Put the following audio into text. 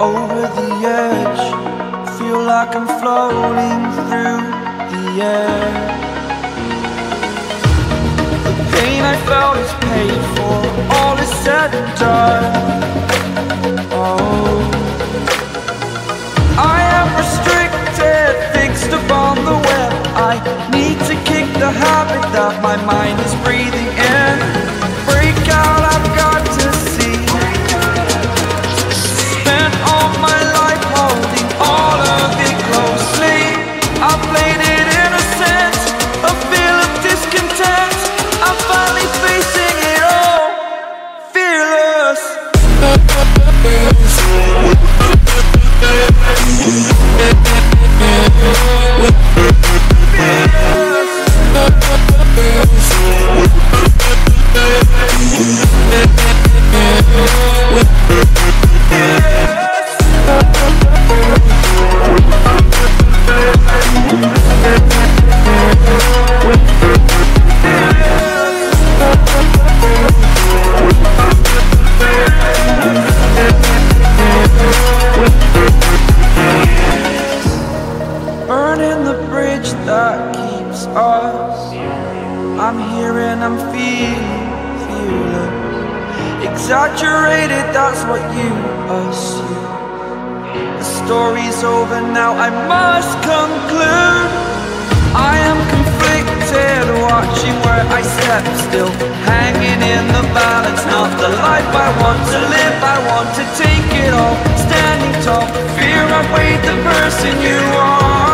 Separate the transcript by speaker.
Speaker 1: over the edge. Feel like I'm floating through the air. The pain I felt is paid for, all is said and done. Oh, I am restricted, fixed upon the web. I need to kick the habit that my mind is breathing in. Break out, I've got to see. Spent all my life holding all of it closely. I played it innocent, a feel of discontent. I'm finally facing it all, fearless. Burning the bridge that keeps us. I'm here and I'm feeling fearless. Exaggerated, that's what you assume. The story's over now, I must conclude. I am conflicted, watching where I step still, hanging in the balance. Not the life I want to live, I want to take it all. Standing tall, fear I've weighed the person you are.